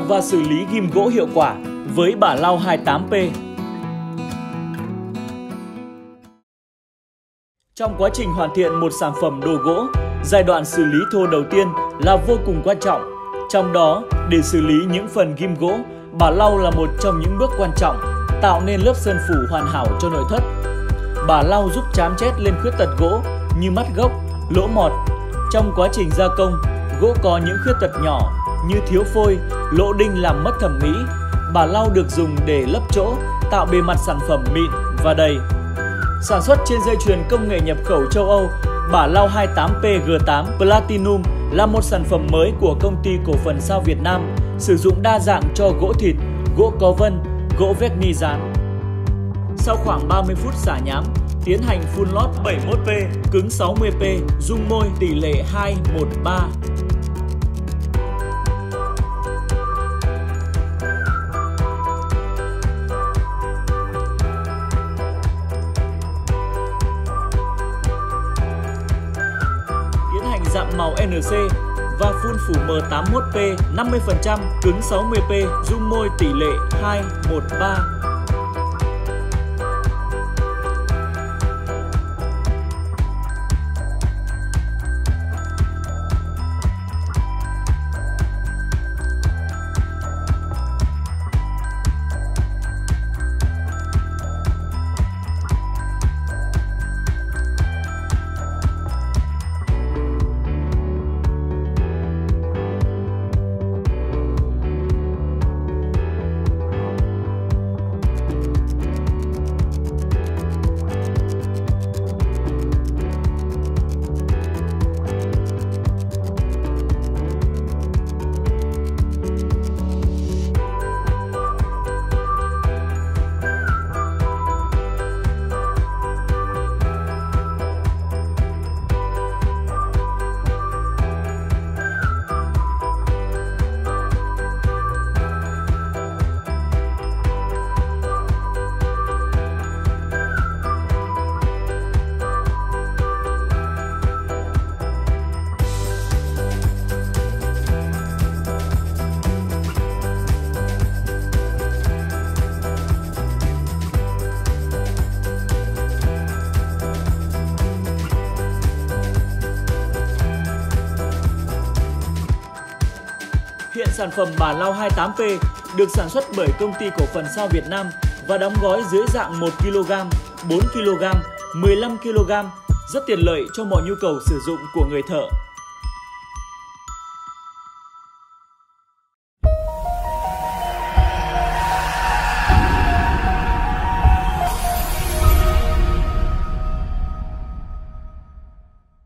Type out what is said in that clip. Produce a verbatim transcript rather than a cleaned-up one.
và xử lý ghim gỗ hiệu quả với bả lau hai mươi tám P. Trong quá trình hoàn thiện một sản phẩm đồ gỗ, giai đoạn xử lý thô đầu tiên là vô cùng quan trọng. Trong đó, để xử lý những phần ghim gỗ, bả lau là một trong những bước quan trọng, tạo nên lớp sơn phủ hoàn hảo cho nội thất. Bả lau giúp chám chét lên khuyết tật gỗ như mắt gốc, lỗ mọt. Trong quá trình gia công, gỗ có những khuyết tật nhỏ như thiếu phôi, lỗ đinh làm mất thẩm mỹ. Bả lau được dùng để lấp chỗ, tạo bề mặt sản phẩm mịn và đầy. Sản xuất trên dây chuyền công nghệ nhập khẩu châu Âu, bả lau hai mươi tám P G tám Platinum là một sản phẩm mới của công ty cổ phần Sao Việt Nam, sử dụng đa dạng cho gỗ thịt, gỗ có vân, gỗ vét ni dán. Sau khoảng ba mươi phút xả nhám, tiến hành phun lót bảy mươi mốt P, cứng sáu mươi P, dung môi tỷ lệ hai một ba. Tiến hành dặm màu N C và phun phủ mờ tám mươi mốt P, năm mươi phần trăm, cứng sáu mươi P, dung môi tỷ lệ hai một ba. Hiện sản phẩm bả lau hai mươi tám P được sản xuất bởi công ty cổ phần Sao Việt Nam và đóng gói dưới dạng một ki lô gam, bốn ki lô gam, mười lăm ki lô gam, rất tiện lợi cho mọi nhu cầu sử dụng của người thợ.